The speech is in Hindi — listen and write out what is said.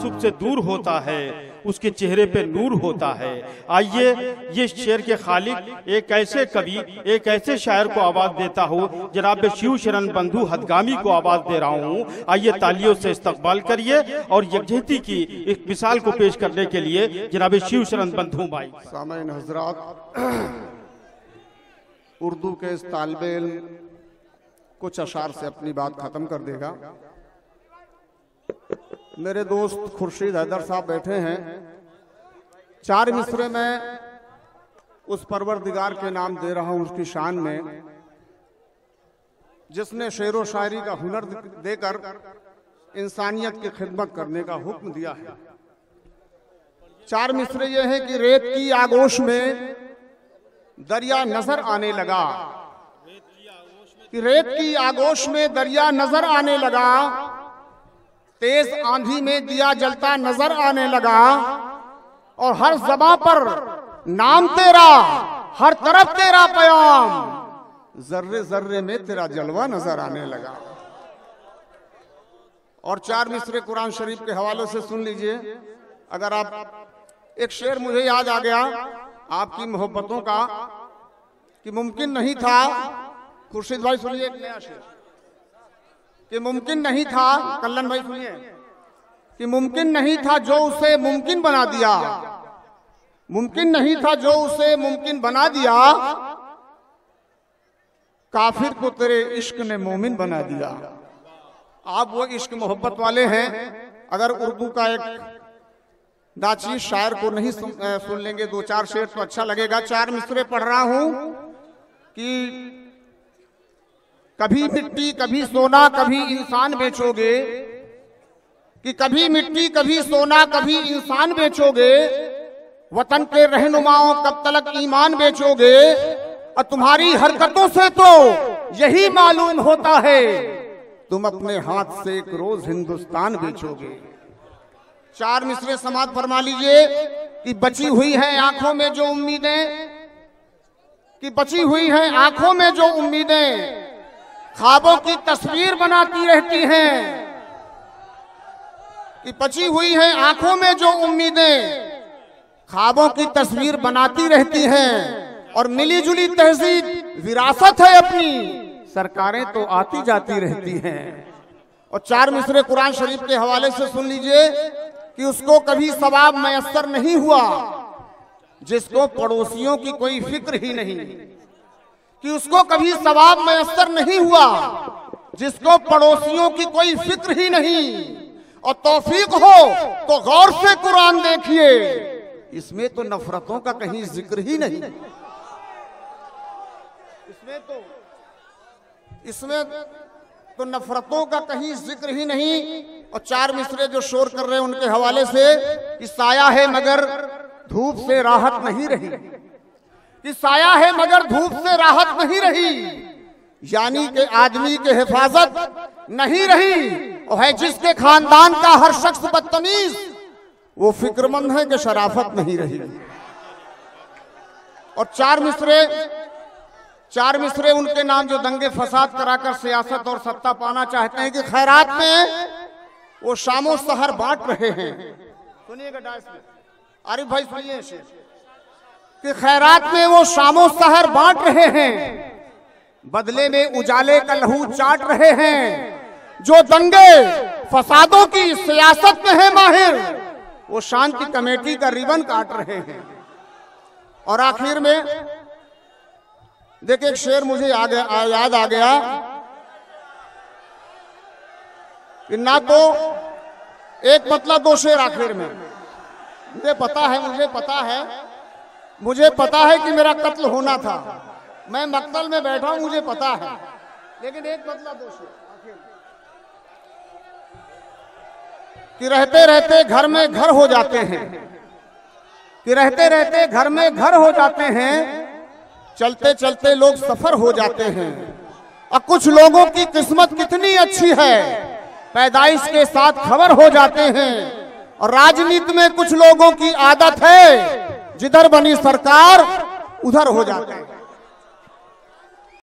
तासुब से दूर होता है, उसके चेहरे पे नूर होता है। आइए ये शेर के खालिक एक ऐसे कवि, एक ऐसे शायर को आवाज देता हूँ, जनाब शिव शरण बंधु हदगामी को आवाज दे रहा हूँ। आइए तालियों से इस्तकबाल करिए और यकजहती की एक मिसाल को पेश करने के लिए जनाब शिव शरण बंधु भाई। सामईन हज़रात, उर्दू के इस तालिबे इल्म कुछ अशार से अपनी बात खत्म कर देगा। मेरे दोस्त खुर्शीद हैदर साहब बैठे हैं। 4 मिसरे में उस परवरदिगार के नाम दे रहा हूं, उसकी शान में, जिसने शेर व शायरी का हुनर देकर इंसानियत की खिदमत करने का हुक्म दिया है। 4 मिसरे ये हैं कि रेत की आगोश में दरिया नजर आने लगा, कि रेत की आगोश में दरिया नजर आने लगा, तेज आंधी में दिया जलता नजर आने लगा, और हर ज़बां पर नाम तेरा, हर तरफ तेरा प्याम, जर्रे जर्रे में तेरा जलवा नजर आने लगा। और 4 मिसरे कुरान शरीफ के हवाले से सुन लीजिए। अगर आप, एक शेर मुझे याद आ गया आपकी मोहब्बतों का, कि मुमकिन नहीं था, खुर्शीद भाई सुनिए एक नया शेर, कि मुमकिन नहीं था, कल्लन भाई सुनिए, कि मुमकिन नहीं था जो उसे मुमकिन बना दिया, मुमकिन नहीं था जो उसे मुमकिन बना दिया, काफिर को तेरे इश्क ने मोमिन बना दिया। आप वो इश्क मोहब्बत वाले हैं, अगर उर्दू का एक नाचीज शायर को नहीं सुन लेंगे 2-4 शेर तो अच्छा लगेगा। 4 मिसरे पढ़ रहा हूं कि कभी मिट्टी कभी सोना कभी इंसान बेचोगे, कि कभी मिट्टी कभी सोना कभी इंसान बेचोगे, वतन के रहनुमाओं कब तलक ईमान बेचोगे, और तुम्हारी हरकतों से तो यही मालूम होता है तुम अपने हाथ से एक रोज हिंदुस्तान बेचोगे। 4 मिसरे समाप्त फरमा लीजिए कि बची हुई हैं आंखों में जो उम्मीदें, कि बची हुई हैं आंखों में जो उम्मीदें, ख्वाबों की तस्वीर बनाती रहती हैं, कि बची हुई हैं आंखों में जो उम्मीदें, ख्वाबों की तस्वीर बनाती रहती हैं, और मिली जुली तहजीब विरासत है अपनी, सरकारें तो आती जाती रहती हैं। और 4 मिसरे कुरान शरीफ के हवाले से सुन लीजिए कि उसको कभी सवाब मयस्सर नहीं हुआ जिसको पड़ोसियों की कोई फिक्र ही नहीं, कि उसको कभी सवाब मयस्सर नहीं हुआ जिसको पड़ोसियों की कोई फिक्र ही नहीं। और तौफीक हो तो गौर से कुरान देखिए, इसमें तो नफरतों का कहीं जिक्र ही नहीं, इसमें तो नफरतों का कहीं जिक्र ही नहीं। और 4 मिसरे जो शोर कर रहे हैं उनके हवाले से, कि साया है मगर धूप से राहत नहीं रही, कि साया है मगर धूप से राहत नहीं रही, यानी कि आदमी के हिफाजत नहीं रही। और है जिसके खानदान का हर शख्स बदतमीज, वो फिक्रमंद है कि शराफत नहीं रही। और 4 मिसरे उनके नाम जो दंगे फसाद कराकर सियासत और सत्ता पाना चाहते हैं, कि खैरात में वो शामो सहर बांट रहे हैं। सुनिएगा डायस में, आरिफ भाई सुनिए, कि खैरात में वो शामो सहर बांट रहे हैं, बदले में उजाले का लहू चाट रहे हैं। जो दंगे फसादों की सियासत में है माहिर, वो शांति कमेटी का रिबन काट रहे हैं। और आखिर में देखिए एक शेर मुझे याद आ गया, कि ना तो एक मतलब 2 शेर आखिर में। मुझे पता है कि मेरा कत्ल होना था, मैं मक्तल में बैठा हूं, मुझे पता है, लेकिन एक मतलब 2 शेर आखिर में, कि रहते रहते घर में घर हो जाते हैं, कि रहते रहते घर में घर हो जाते हैं, चलते चलते लोग सफर हो जाते हैं। और कुछ लोगों की किस्मत कितनी अच्छी है, पैदाइश के साथ खबर हो जाते हैं। और राजनीति में कुछ लोगों की आदत है, जिधर बनी सरकार उधर हो जाते हैं।